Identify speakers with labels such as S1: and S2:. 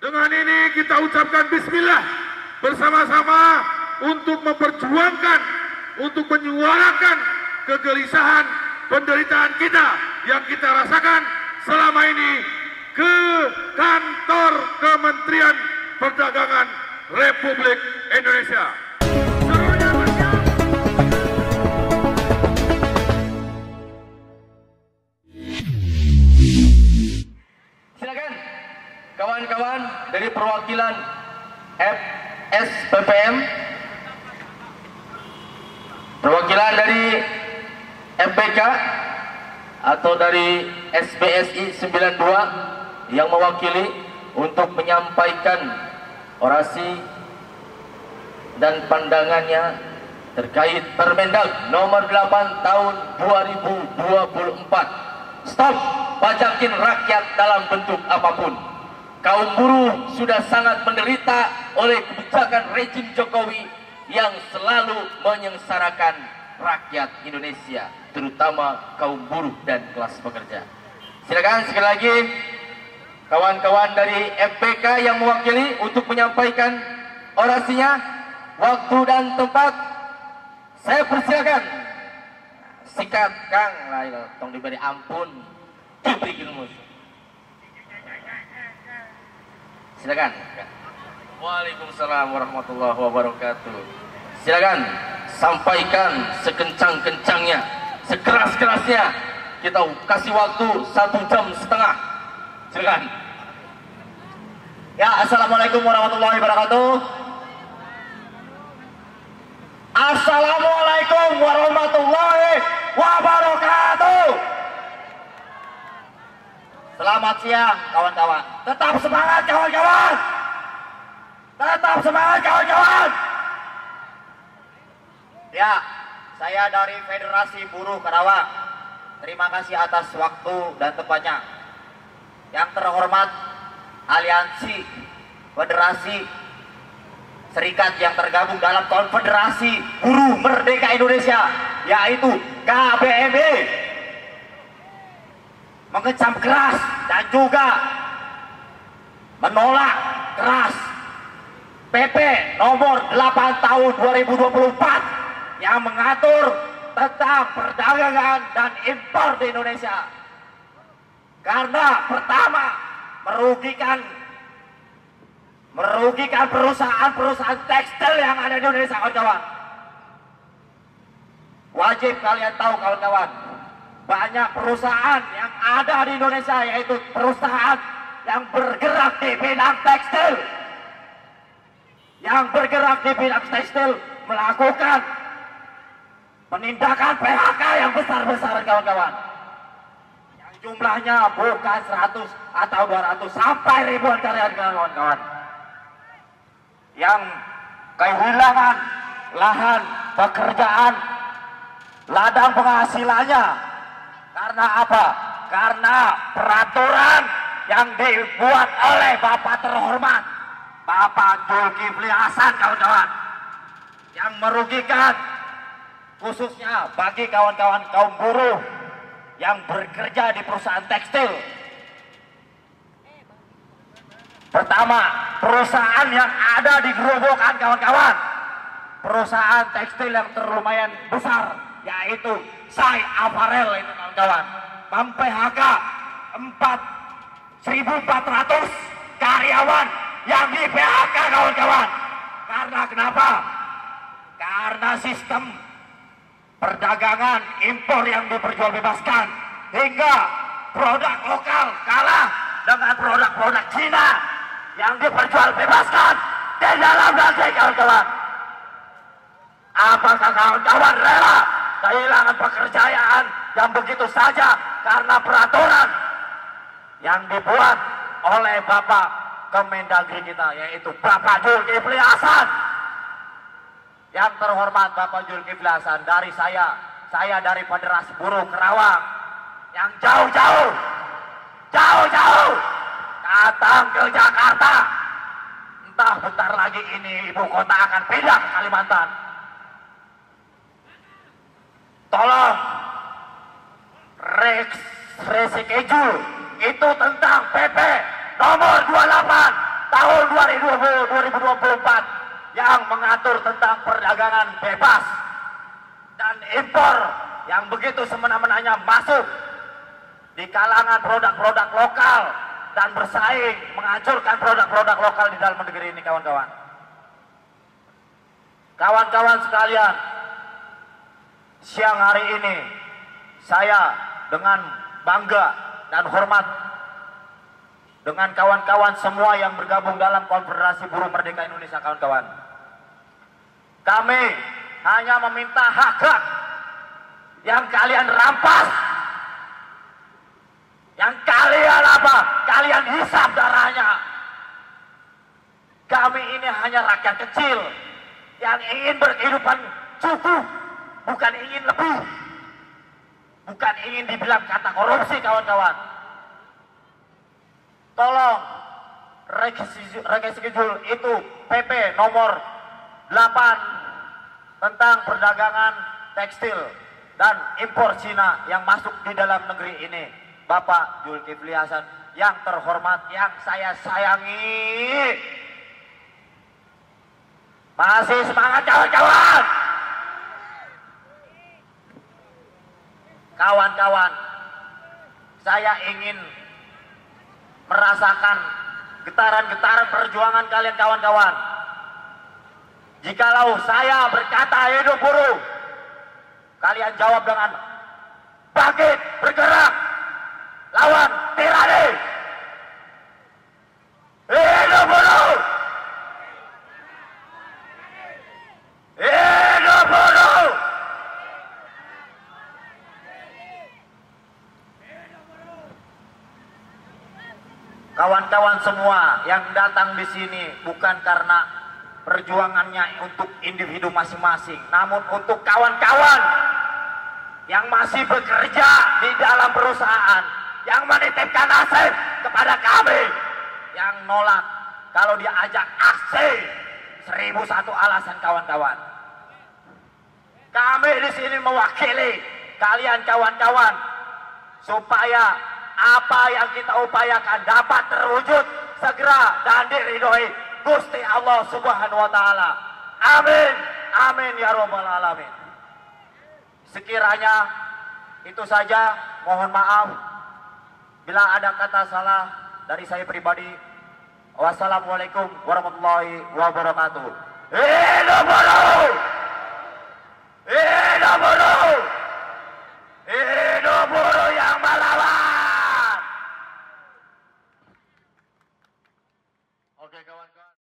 S1: Dengan ini kita ucapkan bismillah bersama-sama untuk memperjuangkan, untuk menyuarakan kegelisahan, penderitaan kita yang kita rasakan selama ini ke kantor Kementerian Perdagangan Republik Indonesia.
S2: Silakan kawan-kawan dari perwakilan FSPPM, perwakilan dari FBK atau dari SBSI 92 yang mewakili untuk menyampaikan orasi dan pandangannya terkait Permendag nomor 8 tahun 2024. Stop pajakin rakyat dalam bentuk apapun. Kaum buruh sudah sangat menderita oleh kebijakan rejim Jokowi yang selalu menyengsarakan rakyat Indonesia, terutama kaum buruh dan kelas pekerja. Silakan sekali lagi kawan-kawan dari FPK yang mewakili untuk menyampaikan orasinya. Waktu dan tempat saya persilakan. Sikat Kang, lah tong diberi ampun, diberi ilmu. Silakan. Waalaikumsalam warahmatullahi wabarakatuh. Silakan sampaikan sekencang-kencangnya, sekeras-kerasnya. Kita kasih waktu 1,5 jam. Silakan.
S3: Ya, assalamualaikum warahmatullahi wabarakatuh. Assalamualaikum warahmatullahi wabarakatuh. Selamat siang kawan-kawan. Tetap semangat kawan-kawan. Tetap semangat kawan-kawan. Ya, saya dari Federasi Buruh Karawang. Terima kasih atas waktu dan tempatnya. Yang terhormat aliansi, federasi, serikat yang tergabung dalam Konfederasi Buruh Merdeka Indonesia, yaitu KBMI, mengecam keras dan juga menolak keras PP nomor 8 tahun 2024 yang mengatur tentang perdagangan dan impor di Indonesia. Karena pertama, merugikan perusahaan-perusahaan tekstil yang ada di Indonesia, kawan-kawan. Wajib kalian tahu, kawan-kawan, banyak perusahaan yang ada di Indonesia, yaitu perusahaan yang bergerak di bidang tekstil, melakukan penindakan PHK yang besar-besaran, kawan-kawan. Yang jumlahnya bukan 100 atau 200 sampai ribuan karyawan, kawan-kawan, yang kehilangan lahan pekerjaan, ladang penghasilannya. Karena apa? Karena peraturan yang dibuat oleh Bapak terhormat Bapak Zulkifli Hasan, kawan-kawan, yang merugikan khususnya bagi kawan-kawan kaum buruh yang bekerja di perusahaan tekstil. Pertama, perusahaan yang ada di Gerobokan, kawan-kawan, perusahaan tekstil yang terlumayan besar, yaitu Sai Apparel, itu kawan-kawan, mem-PHK 1.400 karyawan yang di PHK, kawan-kawan. Karena kenapa? Karena sistem perdagangan impor yang diperjualbebaskan, hingga produk lokal kalah dengan produk-produk Cina yang diperjualbebaskan di dalam negeri, kawan-kawan. Apakah kawan-kawan rela kehilangan pekerjaan yang begitu saja karena peraturan yang dibuat oleh Bapak Kemendagri kita, yaitu Bapak Zulkifli Hasan? Yang terhormat Bapak Zulkifli Hasan, dari saya dari Federasi Buruh Karawang yang jauh-jauh datang ke Jakarta. Entah bentar lagi ini ibu kota akan pindah ke Kalimantan. Tolong reschedule itu tentang PP nomor 28 Januari 2024 yang mengatur tentang perdagangan bebas dan impor yang begitu semena-menanya masuk di kalangan produk-produk lokal dan bersaing menghancurkan produk-produk lokal di dalam negeri ini, kawan-kawan. Kawan-kawan sekalian, siang hari ini saya dengan bangga dan hormat dengan kawan-kawan semua yang bergabung dalam Konfederasi Buruh Merdeka Indonesia, kawan-kawan. Kami hanya meminta hak-hak yang kalian rampas, yang kalian apa? Kalian hisap darahnya. Kami ini hanya rakyat kecil yang ingin berkehidupan cukup, bukan ingin lebih, bukan ingin dibilang kata korupsi, kawan-kawan. Tolong reschedule itu PP nomor 8 tentang perdagangan tekstil dan impor Cina yang masuk di dalam negeri ini. Bapak Zulkifli Hasan yang terhormat, yang saya sayangi. Masih semangat, kawan-kawan. Kawan-kawan, saya ingin merasakan getaran-getaran perjuangan kalian, kawan-kawan. Jikalau saya berkata hidup buruh, kalian jawab dengan bangkit, bergerak, lawan tirani. Hidup buruh! Hidup buruh! Kawan-kawan semua yang datang di sini bukan karena perjuangannya untuk individu masing-masing, namun untuk kawan-kawan yang masih bekerja di dalam perusahaan, yang menitipkan aset kepada kami, yang nolak kalau diajak aksi 1001 alasan, kawan-kawan. Kami di sini mewakili kalian, kawan-kawan, supaya apa yang kita upayakan dapat terwujud segera dan diridhoi Gusti Allah Subhanahu wa taala. Amin. Amin ya rabbal alamin. Sekiranya itu saja, mohon maaf bila ada kata salah dari saya pribadi. Wassalamualaikum warahmatullahi wabarakatuh. Hidup buruh! Hidup buruh! Hidup buruh yang melawan! Oke, kawan-kawan.